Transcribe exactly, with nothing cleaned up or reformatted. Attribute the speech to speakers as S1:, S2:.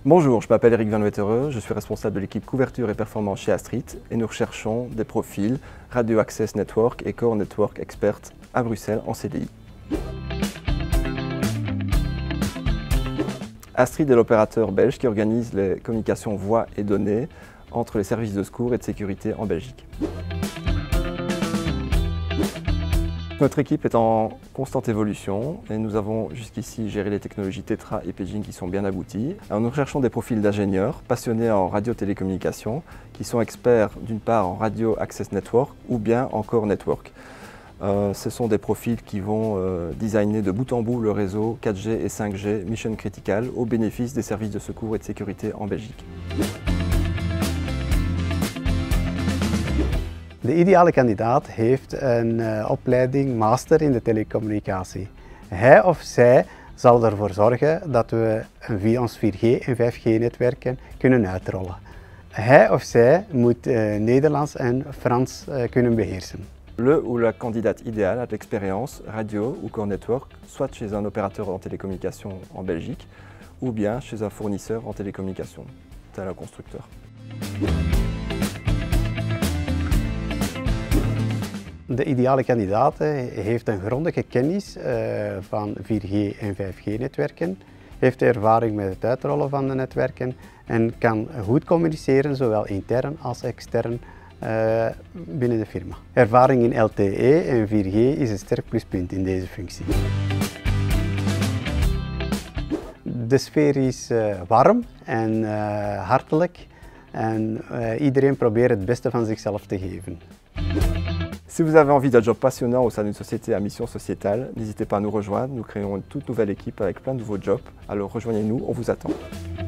S1: Bonjour, je m'appelle Eric Van Wettereux, je suis responsable de l'équipe couverture et performance chez Astrid et nous recherchons des profils Radio Access Network et Core Network Expert à Bruxelles en C D I. Astrid est l'opérateur belge qui organise les communications voix et données entre les services de secours et de sécurité en Belgique. Notre équipe est en constante évolution et nous avons jusqu'ici géré les technologies Tetra et Paging qui sont bien abouties. Alors nous recherchons des profils d'ingénieurs passionnés en radio-télécommunication qui sont experts d'une part en Radio Access Network ou bien en Core Network. Euh, ce sont des profils qui vont euh, designer de bout en bout le réseau quatre G et cinq G Mission Critical au bénéfice des services de secours et de sécurité en Belgique.
S2: De ideale kandidaat heeft een uh, opleiding master in de telecommunicatie. Hij of zij zal ervoor zorgen dat we via ons vier G en vijf G netwerken kunnen uitrollen. Hij of zij moet uh, Nederlands en Frans uh, kunnen beheersen.
S1: Le ou la candidate idéale a de l'expérience radio ou core network, soit chez un opérateur en télécommunication en Belgique ou bien chez un fournisseur en télécommunication, tel un constructeur.
S2: De ideale kandidaat heeft een grondige kennis uh, van vier G en vijf G netwerken, heeft ervaring met het uitrollen van de netwerken en kan goed communiceren, zowel intern als extern uh, binnen de firma. Ervaring in L T E en vier G is een sterk pluspunt in deze functie. De sfeer is uh, warm en uh, hartelijk en uh, iedereen probeert het beste van zichzelf te geven.
S1: Si vous avez envie d'un job passionnant au sein d'une société à mission sociétale, n'hésitez pas à nous rejoindre, nous créons une toute nouvelle équipe avec plein de nouveaux jobs. Alors rejoignez-nous, on vous attend.